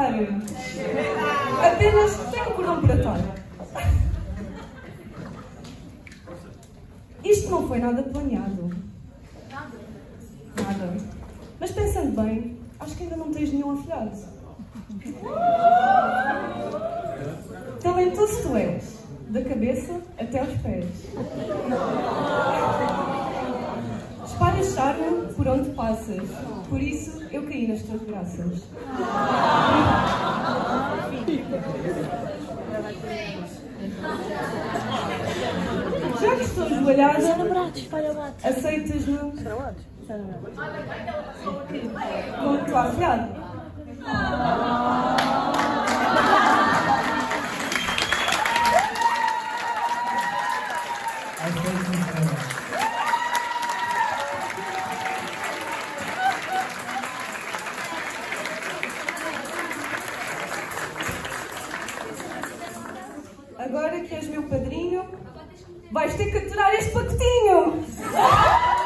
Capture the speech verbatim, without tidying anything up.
casar. Apenas tenho o cordão buratório. Isto não foi nada planeado. Nada. Mas pensando bem, acho que ainda não tens nenhum afilhado. Talentoso tu és, da cabeça até aos pés. Espalhas charme por onde passas, por isso eu caí nas tuas graças. Já que estou joelhada, aceitas-me como tua afilhada? Agora que és meu padrinho, vais ter que aturar este pacotinho!